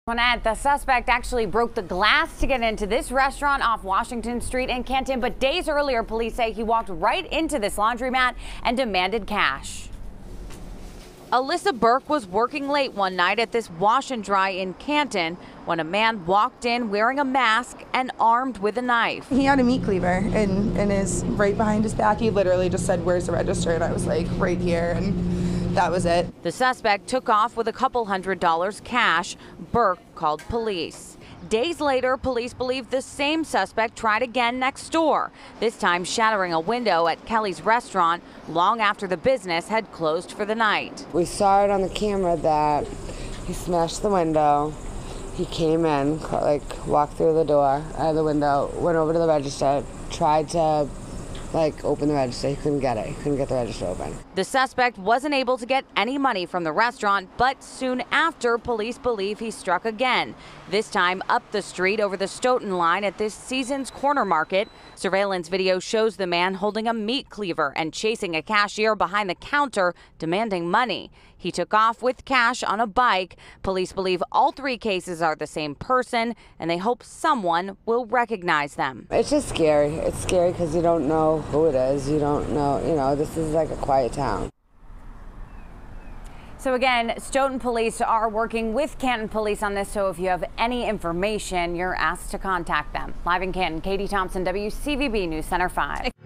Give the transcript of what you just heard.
The suspect actually broke the glass to get into this restaurant off Washington Street in Canton, but days earlier, police say he walked right into this laundromat and demanded cash. Alyssa Burke was working late one night at this wash and dry in Canton when a man walked in wearing a mask and armed with a knife. He had a meat cleaver and is right behind his back. He literally just said, "Where's the register?" And I was like, "Right here." And that was it. The suspect took off with a couple $100 cash. Burke called police. Days later, police believe the same suspect tried again next door, this time shattering a window at Kelly's restaurant long after the business had closed for the night. We saw it on the camera that he smashed the window. He came in, walked through the door, out of the window, went over to the register, tried to open the register. He couldn't get it. He couldn't get the register open. The suspect wasn't able to get any money from the restaurant, but soon after, police believe he struck again, this time up the street over the Stoughton line at this season's corner market. Surveillance video shows the man holding a meat cleaver and chasing a cashier behind the counter, demanding money. He took off with cash on a bike. Police believe all three cases are the same person, and they hope someone will recognize them. It's just scary. It's scary because you don't know who it is. You don't know, this is like a quiet town. So again, Stoughton police are working with Canton police on this, so if you have any information, you're asked to contact them. Live in Canton, Katie Thompson, WCVB News Center 5.